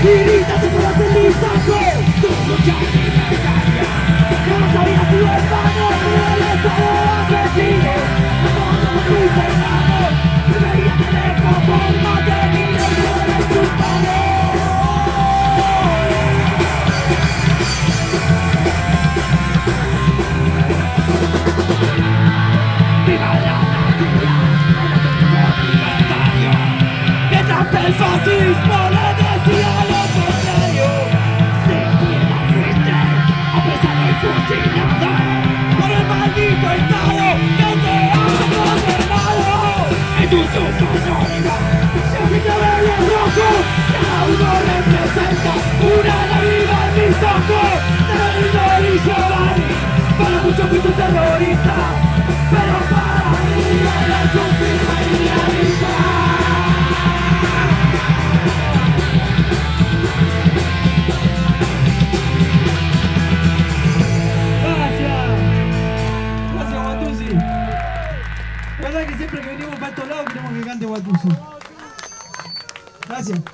y grita tu corazón mi saco. Tu lucha libertaria, que no sabía tu hermano, el estado asesino. No mis hermanos, se veía de lejos por mantenido por el culpable. ¡Viva la natura! ¡Libertario! Mientras el fascismo le decía lo contrario. Sin piedad fuiste apresado y fusilado por el maldito Estado que te ha gobernado. En tu tumba anónima se agita verde rojo, cada uno representa una ala viva en mis ojos. Terrorismo y Giovanni, para muchos fuiste un terrorista, pero para mí eres un firme idealista. Gracias Watusi. La verdad que siempre que venimos para estos lados queremos que cante Watusi. Gracias.